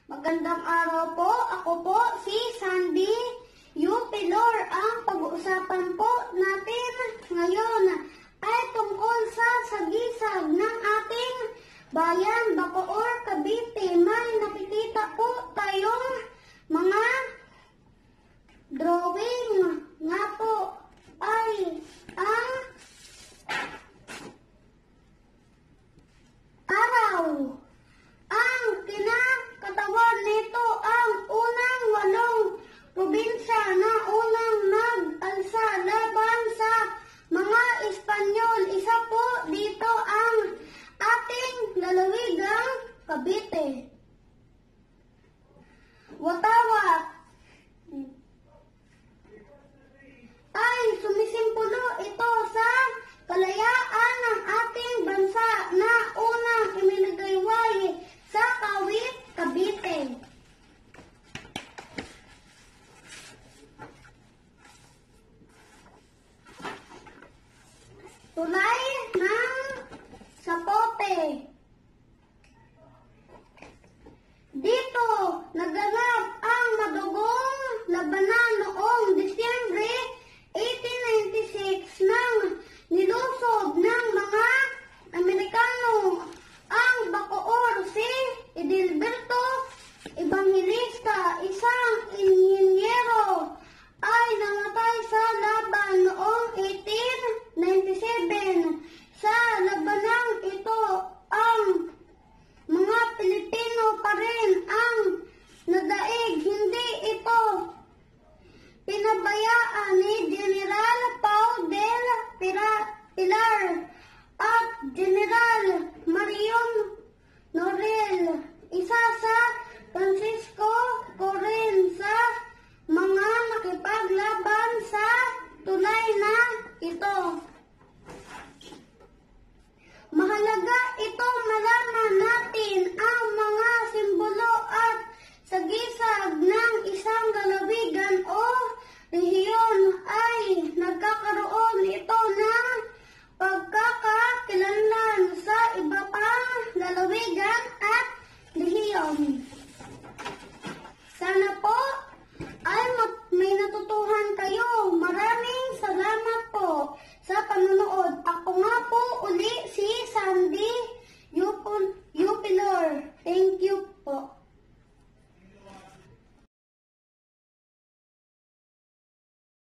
Magandang araw po. Ako po si Sandy Upilor. Ang pag-uusapan po natin ngayon ay tungkol sa sagisag ng ating bayan, Bacoor, Cavite. May nakikita po tayong mga drawing nga po ay ang araw. Ang kinakatawan nito ang unang 8 probinsya na unang nag-alsa laban sa mga Espanyol. Isa po dito ang ating lalawigang Cavite. Watawat ay sumisimbolo ito sa kalayaan ng ating bansa na unang iminagayway sa Kawit, Cavite. Tulay ng Sapote. Dito naganap ang madugong labanan noong Disyembre 1896 nang nilusob ng mga Amerikano ang Bacoor. Si Edilberto Evangelista, isang inhinyero, ay namatay sa laban noong 1897. Sa labanang ito, ang mga Pilipino pa rin ang nadaig. Hindi ito pinabayaan ni General Pau del Pilar at General Marion Norel, isa sa Francisco Coren, sa mga nakipaglaban sa tulay na ito.